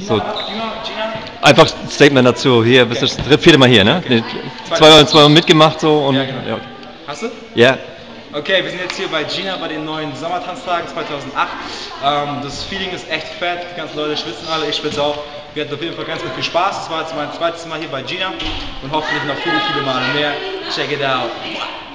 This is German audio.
So, Gina? einfach ein Statement dazu. Hier, bist du das vierte Mal hier, ne? Okay. Zweimal mitgemacht so und Ja, genau. ja. Hast du? Ja. Okay, wir sind jetzt hier bei Gina bei den neuen Sommertanztagen 2008. Das Feeling ist echt fett, die ganzen Leute schwitzen alle, ich schwitze auch. Wir hatten auf jeden Fall ganz viel Spaß. Das war jetzt mein zweites Mal hier bei Gina und hoffentlich noch viele, viele Male mehr. Check it out.